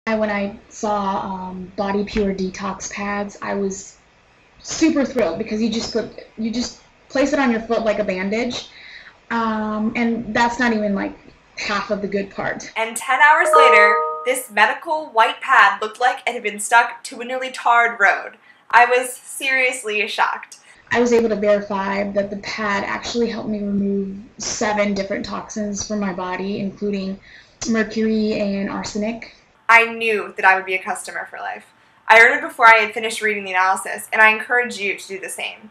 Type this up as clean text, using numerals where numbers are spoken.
When I saw Body Pure detox pads, I was super thrilled because you just place it on your foot like a bandage, and that's not even like half of the good part. And 10 hours later, this medical white pad looked like it had been stuck to a newly tarred road. I was seriously shocked. I was able to verify that the pad actually helped me remove 7 different toxins from my body, including mercury and arsenic. I knew that I would be a customer for life. I ordered before I had finished reading the analysis, and I encourage you to do the same.